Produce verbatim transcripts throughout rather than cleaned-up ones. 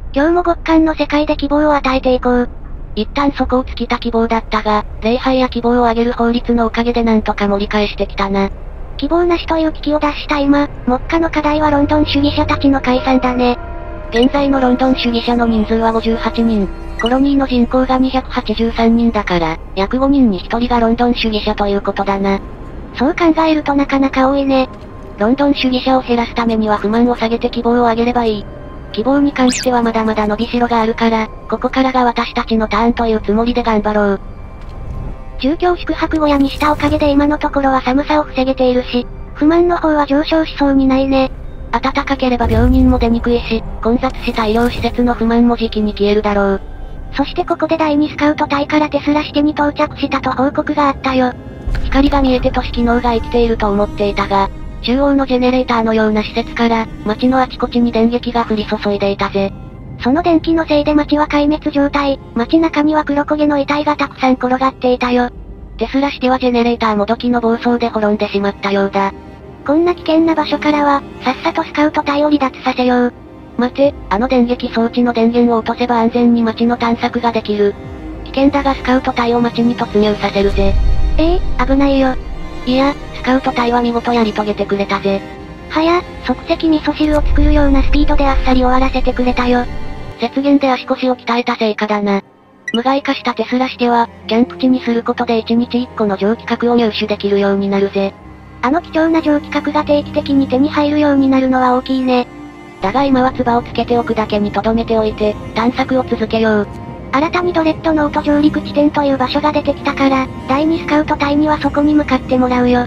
今日も極寒の世界で希望を与えていこう。 一旦そこを尽きた希望だったが、礼拝や希望を上げる法律のおかげでなんとか盛り返してきたな。 希望なしという危機を脱した今、目下の課題はロンドン主義者たちの解散だね。 現在のロンドン主義者の人数はごじゅうはちにん。コロニーの人口がにひゃくはちじゅうさんにんだから、約ごにんにひとりがロンドン主義者ということだな。 そう考えるとなかなか多いね。 ロンドン主義者を減らすためには不満を下げて希望を上げればいい。希望に関してはまだまだ伸びしろがあるから、ここからが私たちのターンというつもりで頑張ろう。 住居を宿泊小屋にしたおかげで今のところは寒さを防げているし、不満の方は上昇しそうにないね。 暖かければ病人も出にくいし、混雑した医療施設の不満も時期に消えるだろう。 そしてここで第二スカウト隊からテスラシテに到着したと報告があったよ。 光が見えて都市機能が生きていると思っていたが、中央のジェネレーターのような施設から、街のあちこちに電撃が降り注いでいたぜ。 その電気のせいで街は壊滅状態、街中には黒焦げの遺体がたくさん転がっていたよ。 テスラシテはジェネレーターもどきの暴走で滅んでしまったようだ。 こんな危険な場所からは、さっさとスカウト隊を離脱させよう。 待て、あの電撃装置の電源を落とせば安全に街の探索ができる。危険だがスカウト隊を街に突入させるぜ。 ええー、危ないよ。 いや、スカウト隊は見事やり遂げてくれたぜ。 はや、即席味噌汁を作るようなスピードであっさり終わらせてくれたよ。 雪原で足腰を鍛えた成果だな。無害化したテスラシテは、キャンプ地にすることでいちにちいっこの蒸気核を入手できるようになるぜ。 あの貴重な蒸気核が定期的に手に入るようになるのは大きいね。 だが今は唾をつけておくだけに留めておいて、探索を続けよう。 新たにドレッドノート上陸地点という場所が出てきたから、第二スカウト隊にはそこに向かってもらうよ。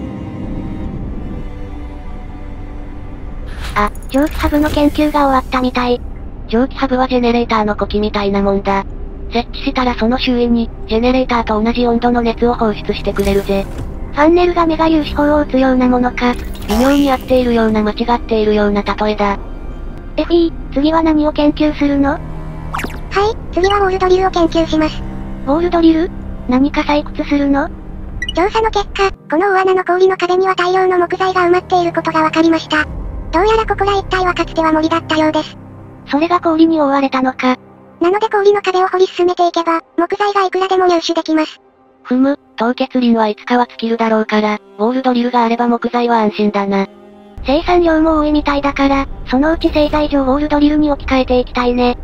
あ、蒸気ハブの研究が終わったみたい。 蒸気ハブはジェネレーターの呼気みたいなもんだ。設置したらその周囲に、ジェネレーターと同じ温度の熱を放出してくれるぜ。 ファンネルがメガ粒子砲を撃つようなものか。 微妙に合っているような間違っているような例えだ。 エフィー、次は何を研究するの？はい、次はウォールドリルを研究します。ウォールドリル？何か採掘するの？調査の結果、この大穴の氷の壁には大量の木材が埋まっていることが分かりました。どうやらここら一帯はかつては森だったようです。それが氷に覆われたのか。なので氷の壁を掘り進めていけば、木材がいくらでも入手できます。 ふむ、凍結林はいつかは尽きるだろうから、ウォールドリルがあれば木材は安心だな。 生産量も多いみたいだから、そのうち製材所をウォールドリルに置き換えていきたいね。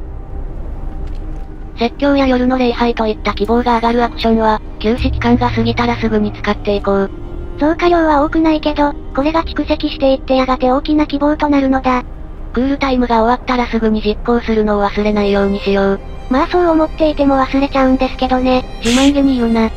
説教や夜の礼拝といった希望が上がるアクションは、休止期間が過ぎたらすぐに使っていこう。 増加量は多くないけど、これが蓄積していってやがて大きな希望となるのだ。 クールタイムが終わったらすぐに実行するのを忘れないようにしよう。 まあそう思っていても忘れちゃうんですけどね。 自慢げに言うな。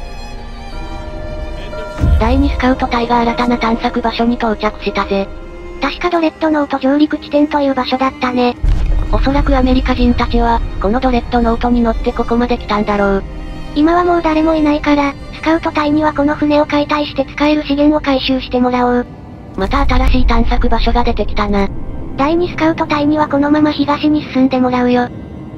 第二スカウト隊が新たな探索場所に到着したぜ。 確かドレッドノート上陸地点という場所だったね。 おそらくアメリカ人たちは、このドレッドノートに乗ってここまで来たんだろう。 今はもう誰もいないから、スカウト隊にはこの船を解体して使える資源を回収してもらおう。 また新しい探索場所が出てきたな。 第二スカウト隊にはこのまま東に進んでもらうよ。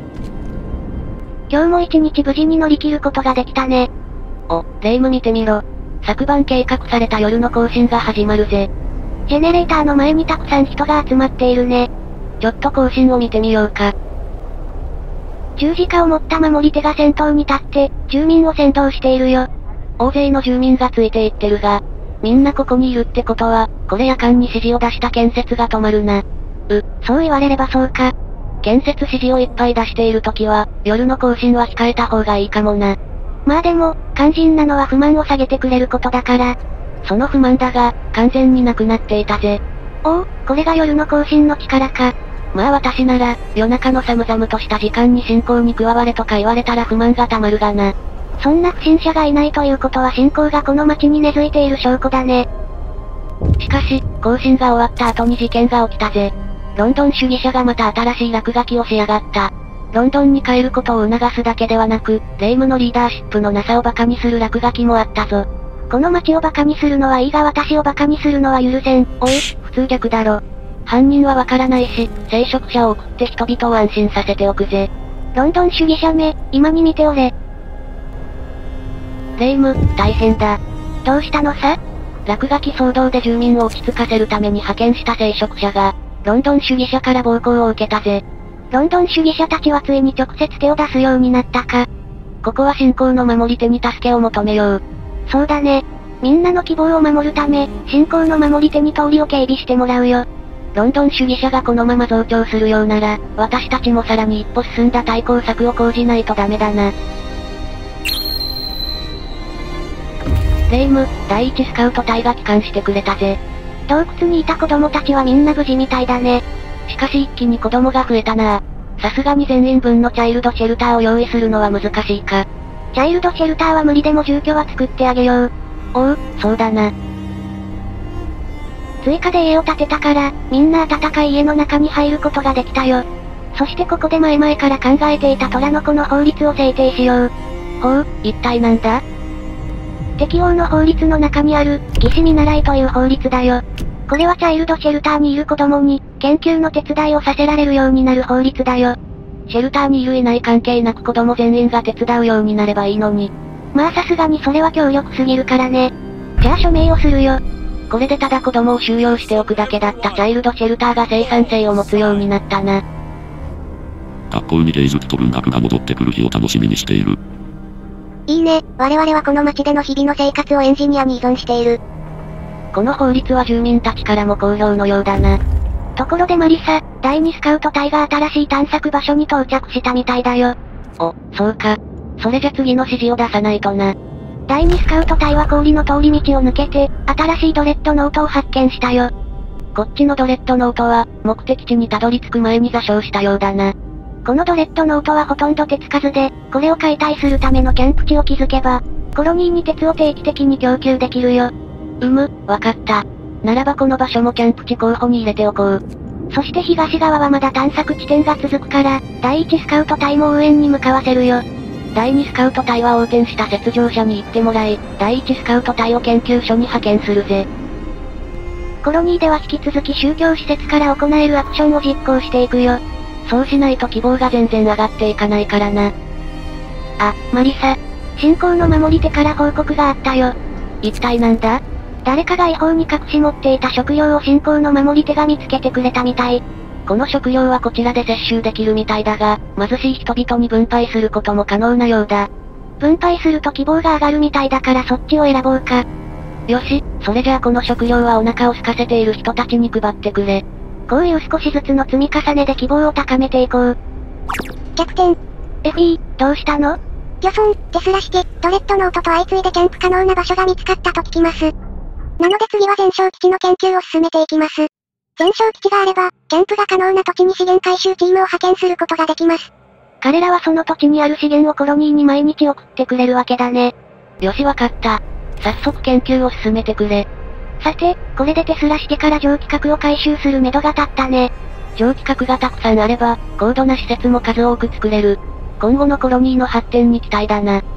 今日も一日無事に乗り切ることができたね。 お、レイム見てみろ。昨晩計画された夜の行進が始まるぜ。 ジェネレーターの前にたくさん人が集まっているね。 ちょっと行進を見てみようか。 十字架を持った守り手が先頭に立って、住民を先導しているよ。 大勢の住民がついていってるが、みんなここにいるってことは、これ夜間に指示を出した建設が止まるな。 う、そう言われればそうか。 建設指示をいっぱい出しているときは、夜の行進は控えた方がいいかもな。 まあでも、肝心なのは不満を下げてくれることだから。 その不満だが、完全になくなっていたぜ。 おお、これが夜の行進の力か。 まあ私なら、夜中の寒々とした時間に進行に加われとか言われたら不満がたまるがな。 そんな不審者がいないということは信仰がこの街に根付いている証拠だね。 しかし、行進が終わった後に事件が起きたぜ。ロンドン主義者がまた新しい落書きをしやがった。ロンドンに帰ることを促すだけではなく、レイムのリーダーシップのなさを馬鹿にする落書きもあったぞ。 この街を馬鹿にするのはいいが私を馬鹿にするのは許せん。 おい、普通逆だろ。犯人はわからないし、聖職者を送って人々を安心させておくぜ。 ロンドン主義者め、今に見ておれ。 レイム、大変だ。 どうしたのさ？ 落書き騒動で住民を落ち着かせるために派遣した聖職者が、ロンドン主義者から暴行を受けたぜ。 ロンドン主義者たちはついに直接手を出すようになったか。 ここは信仰の守り手に助けを求めよう。 そうだね。みんなの希望を守るため、信仰の守り手に通りを警備してもらうよ。 ロンドン主義者がこのまま増長するようなら、私たちもさらに一歩進んだ対抗策を講じないとダメだな。レイム、だいいちスカウト隊が帰還してくれたぜ。 洞窟にいた子供たちはみんな無事みたいだね。 しかし一気に子供が増えたな。さすがに全員分のチャイルドシェルターを用意するのは難しいか。 チャイルドシェルターは無理でも住居は作ってあげよう。 おう、そうだな。 追加で家を建てたから、みんな暖かい家の中に入ることができたよ。そしてここで前々から考えていた虎の子の法律を制定しよう。 ほう、一体なんだ？ 適応の法律の中にある、義士見習いという法律だよ。これはチャイルドシェルターにいる子供に、研究の手伝いをさせられるようになる法律だよ。 シェルターにいるいない関係なく子供全員が手伝うようになればいいのに。 まあさすがにそれは強力すぎるからね。じゃあ署名をするよ。 これでただ子供を収容しておくだけだったチャイルドシェルターが生産性を持つようになったな。 学校に芸術と文学が戻ってくる日を楽しみにしている。 いいね、我々はこの街での日々の生活をエンジニアに依存している。 この法律は住民たちからも好評のようだな。 ところでマリサ、だいにスカウト隊が新しい探索場所に到着したみたいだよ。 お、そうか。それじゃ次の指示を出さないとな。 だいにスカウト隊は氷の通り道を抜けて、新しいドレッドノートを発見したよ。 こっちのドレッドノートは、目的地にたどり着く前に座礁したようだな。 このドレッドノートはほとんど手つかずで、これを解体するためのキャンプ地を築けば、コロニーに鉄を定期的に供給できるよ。 うむ、わかった。ならばこの場所もキャンプ地候補に入れておこう。 そして東側はまだ探索地点が続くから、だいいちスカウト隊も応援に向かわせるよ。 だいにスカウト隊は横転した雪上車に行ってもらい、だいいちスカウト隊を研究所に派遣するぜ。 コロニーでは引き続き宗教施設から行えるアクションを実行していくよ。 そうしないと希望が全然上がっていかないからな。 あ、マリサ。信仰の守り手から報告があったよ。 一体なんだ？ 誰かが違法に隠し持っていた食料を信仰の守り手が見つけてくれたみたい。 この食料はこちらで摂取できるみたいだが、貧しい人々に分配することも可能なようだ。 分配すると希望が上がるみたいだからそっちを選ぼうか。 よし、それじゃあこの食料はお腹を空かせている人たちに配ってくれ。 こういう少しずつの積み重ねで希望を高めていこう。キャプテン。エフィー、どうしたの？ 漁村、テスラして、ドレッドノートと相次いでキャンプ可能な場所が見つかったと聞きます。なので次は全焼基地の研究を進めていきます。全焼基地があれば、キャンプが可能な土地に資源回収チームを派遣することができます。 彼らはその土地にある資源をコロニーに毎日送ってくれるわけだね。 よしわかった。早速研究を進めてくれ。 さて、これでテスラ式から蒸気核を回収する目処が立ったね。 蒸気核がたくさんあれば、高度な施設も数多く作れる。今後のコロニーの発展に期待だな。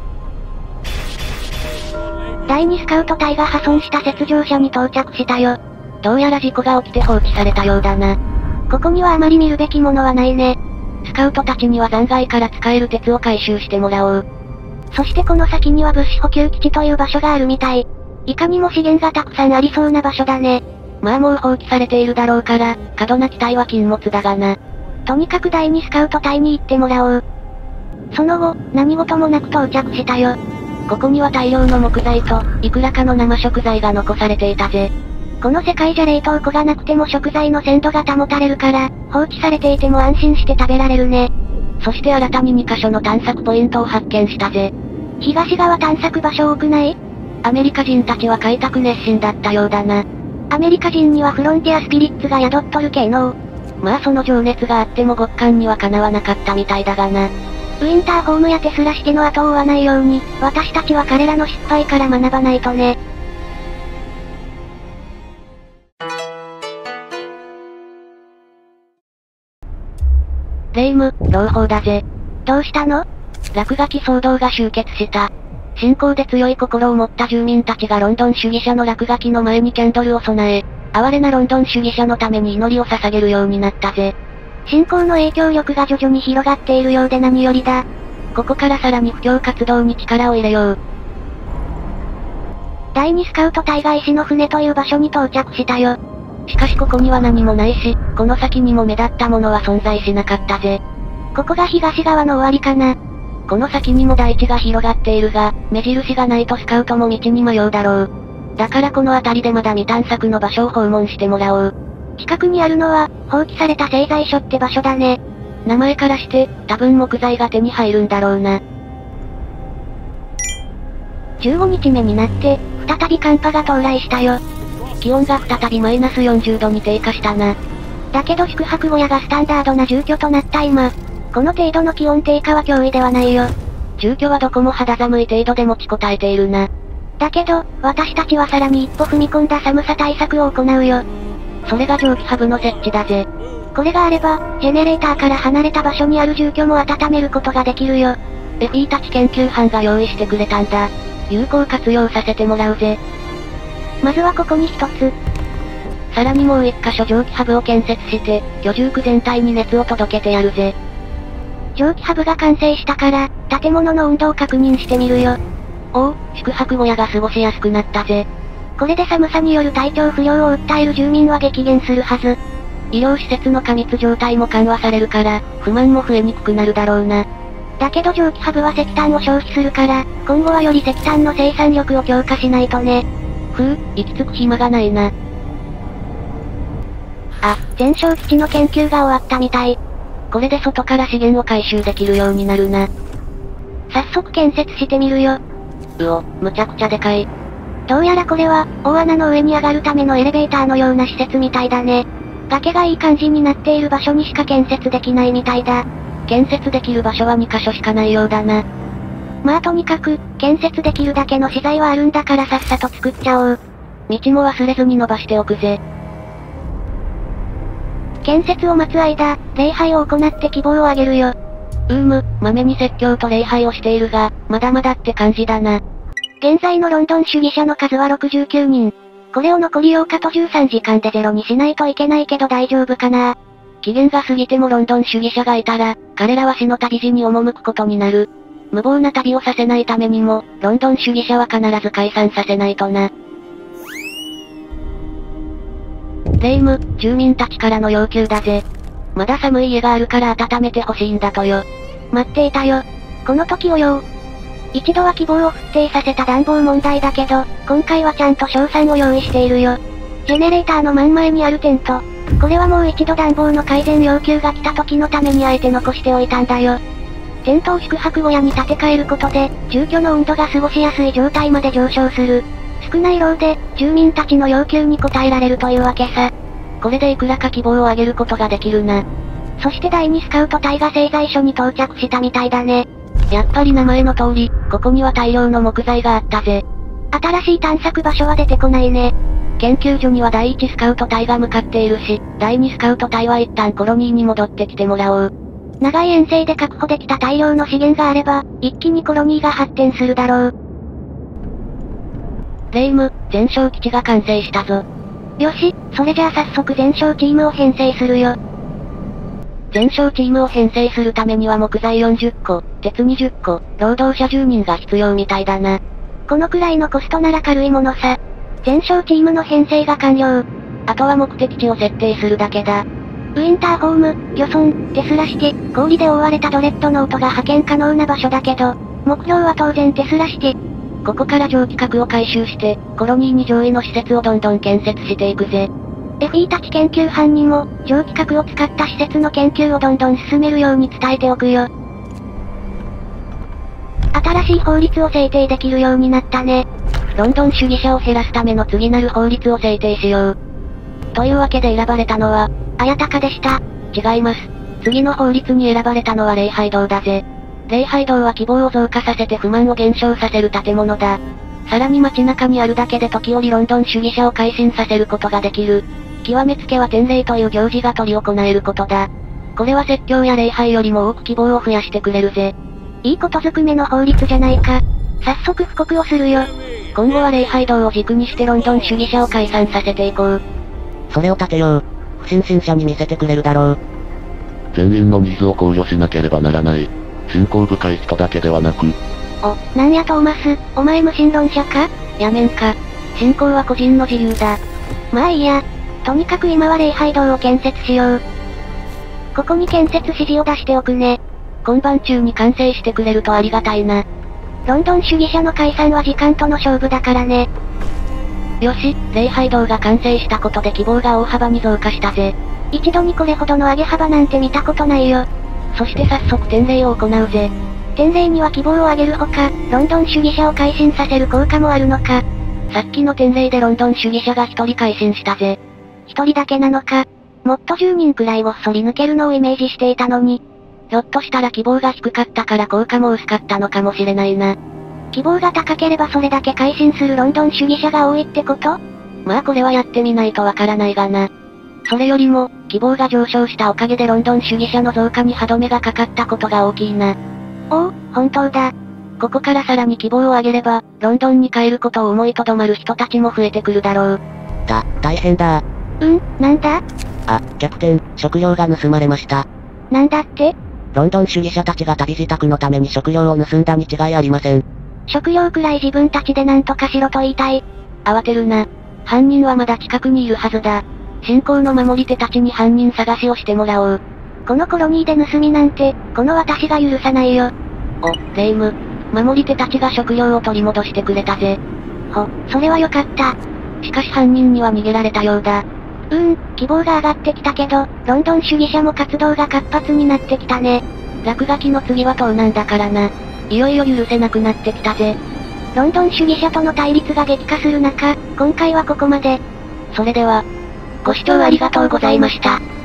だいにスカウト隊が破損した雪上車に到着したよ。 どうやら事故が起きて放置されたようだな。 ここにはあまり見るべきものはないね。 スカウトたちには残骸から使える鉄を回収してもらおう。 そしてこの先には物資補給基地という場所があるみたい。いかにも資源がたくさんありそうな場所だね。 まあもう放棄されているだろうから、過度な期待は禁物だがな。 とにかくだいにスカウト隊に行ってもらおう。その後、何事もなく到着したよ。 ここには大量の木材と、いくらかの生食材が残されていたぜ。 この世界じゃ冷凍庫がなくても食材の鮮度が保たれるから、放置されていても安心して食べられるね。 そして新たににカ所の探索ポイントを発見したぜ。 東側探索場所多くない？ アメリカ人たちは開拓熱心だったようだな。 アメリカ人にはフロンティアスピリッツが宿っとる系の。 まあその情熱があっても極寒にはかなわなかったみたいだがな。 ウィンターホームやテスラ式の後を追わないように、私たちは彼らの失敗から学ばないとね。 レイム、朗報だぜ。 どうしたの？ 落書き騒動が終結した。信仰で強い心を持った住民たちがロンドン主義者の落書きの前にキャンドルを備え、哀れなロンドン主義者のために祈りを捧げるようになったぜ。 信仰の影響力が徐々に広がっているようで何よりだ。 ここからさらに布教活動に力を入れよう。 だいにスカウト隊が石の船という場所に到着したよ。 しかしここには何もないし、この先にも目立ったものは存在しなかったぜ。 ここが東側の終わりかな。 この先にも大地が広がっているが、目印がないとスカウトも道に迷うだろう。だからこの辺りでまだ未探索の場所を訪問してもらおう。 近くにあるのは、放棄された製材所って場所だね。 名前からして、多分木材が手に入るんだろうな。 じゅうごにちめになって、再び寒波が到来したよ。 気温が再びマイナスよんじゅうどに低下したな。 だけど宿泊小屋がスタンダードな住居となった今、この程度の気温低下は脅威ではないよ。 住居はどこも肌寒い程度で持ちこたえているな。 だけど、私たちはさらに一歩踏み込んだ寒さ対策を行うよ。 それが蒸気ハブの設置だぜ。 これがあれば、ジェネレーターから離れた場所にある住居も温めることができるよ。 エピーたち研究班が用意してくれたんだ。有効活用させてもらうぜ。 まずはここに一つ。 さらにもう一箇所蒸気ハブを建設して、居住区全体に熱を届けてやるぜ。 蒸気ハブが完成したから、建物の温度を確認してみるよ。 おお、宿泊小屋が過ごしやすくなったぜ。 これで寒さによる体調不良を訴える住民は激減するはず。 医療施設の過密状態も緩和されるから、不満も増えにくくなるだろうな。 だけど蒸気ハブは石炭を消費するから、今後はより石炭の生産力を強化しないとね。 ふう、行き着く暇がないな。 あ、全焼基地の研究が終わったみたい。 これで外から資源を回収できるようになるな。 早速建設してみるよ。 うお、むちゃくちゃでかい。 どうやらこれは、大穴の上に上がるためのエレベーターのような施設みたいだね。崖がいい感じになっている場所にしか建設できないみたいだ。 建設できる場所はにかしょしかないようだな。 まあとにかく、建設できるだけの資材はあるんだからさっさと作っちゃおう。 道も忘れずに伸ばしておくぜ。 建設を待つ間、礼拝を行って希望をあげるよ。 うーむ、まめに説教と礼拝をしているが、まだまだって感じだな。 現在のロンドン主義者の数はろくじゅうきゅうにん。これを残りようかとじゅうさんじかんでゼロにしないといけないけど大丈夫かな。 期限が過ぎてもロンドン主義者がいたら、彼らは死の旅路に赴くことになる。無謀な旅をさせないためにも、ロンドン主義者は必ず解散させないとな。レイム、住民たちからの要求だぜ。まだ寒い家があるから温めてほしいんだとよ。 待っていたよ。この時をよ。一度は希望を不定させた暖房問題だけど、今回はちゃんと賞賛を用意しているよ。ジェネレーターの真ん前にあるテント。これはもう一度暖房の改善要求が来た時のためにあえて残しておいたんだよ。テントを宿泊小屋に建て替えることで、住居の温度が過ごしやすい状態まで上昇する。少ない労で、住民たちの要求に応えられるというわけさ。 これでいくらか希望を上げることができるな。 そしてだいにスカウト隊が製材所に到着したみたいだね。 やっぱり名前の通り、ここには大量の木材があったぜ。 新しい探索場所は出てこないね。 研究所にはだいいちスカウト隊が向かっているし、だいにスカウト隊は一旦コロニーに戻ってきてもらおう。 長い遠征で確保できた大量の資源があれば、一気にコロニーが発展するだろう。 レイム、全焼基地が完成したぞ。 よし、それじゃあ早速全焼チームを編成するよ。 全焼チームを編成するためには木材よんじゅっこ、鉄にじゅっこ、労働者じゅうにんが必要みたいだな。 このくらいのコストなら軽いものさ。全焼チームの編成が完了。 あとは目的地を設定するだけだ。 ウィンターホーム、漁村、テスラシティ、氷で覆われたドレッドノートが派遣可能な場所だけど、目標は当然テスラシティ。 ここから蒸気核を回収して、コロニーに上位の施設をどんどん建設していくぜ。 エフィーたち研究班にも、蒸気核を使った施設の研究をどんどん進めるように伝えておくよ。新しい法律を制定できるようになったね。 ロンドン主義者を減らすための次なる法律を制定しよう。というわけで選ばれたのは、 あやたかでした。 違います。次の法律に選ばれたのは礼拝堂だぜ。礼拝堂は希望を増加させて不満を減少させる建物だ。さらに街中にあるだけで時折ロンドン主義者を改心させることができる。極めつけは天礼という行事が執り行えることだ。これは説教や礼拝よりも多く希望を増やしてくれるぜ。 いいことづくめの法律じゃないか。早速布告をするよ。 今後は礼拝堂を軸にしてロンドン主義者を解散させていこう。 それを立てよう。不審信者に見せてくれるだろう。 全員のニーズを考慮しなければならない。信仰深い人だけではなく。 お、なんやトーマス、お前無神論者か？ やめんか。信仰は個人の自由だ。 まあいいや。 とにかく今は礼拝堂を建設しよう。ここに建設指示を出しておくね。 今晩中に完成してくれるとありがたいな。 ロンドン主義者の解散は時間との勝負だからね。 よし、礼拝堂が完成したことで希望が大幅に増加したぜ。 一度にこれほどの上げ幅なんて見たことないよ。 そして早速典礼を行うぜ。 典礼には希望を上げるほか、ロンドン主義者を改心させる効果もあるのか。 さっきの典礼でロンドン主義者が一人改心したぜ。 一人だけなのか。もっとじゅうにんくらいごっそり抜けるのをイメージしていたのに。 ひょっとしたら希望が低かったから効果も薄かったのかもしれないな。 希望が高ければそれだけ改心するロンドン主義者が多いってこと？ まあこれはやってみないとわからないがな。それよりも、希望が上昇したおかげでロンドン主義者の増加に歯止めがかかったことが大きいな。 おお、本当だ。 ここからさらに希望を上げれば、ロンドンに帰ることを思いとどまる人たちも増えてくるだろう。 だ、大変だ。 うん、なんだ？ あ、キャプテン、食料が盗まれました。 なんだって？ ロンドン主義者たちが旅支度のために食料を盗んだに違いありません。 食料くらい自分たちで何とかしろと言いたい。 慌てるな。犯人はまだ近くにいるはずだ。信仰の守り手たちに犯人探しをしてもらおう。 このコロニーで盗みなんて、この私が許さないよ。 お、レイム。守り手たちが食料を取り戻してくれたぜ。 ほ、それはよかった。 しかし犯人には逃げられたようだ。 うーん、希望が上がってきたけど、ロンドン主義者も活動が活発になってきたね。 落書きの次は盗難だからな。いよいよ許せなくなってきたぜ。 ロンドン主義者との対立が激化する中、今回はここまで。 それでは、ご視聴ありがとうございました。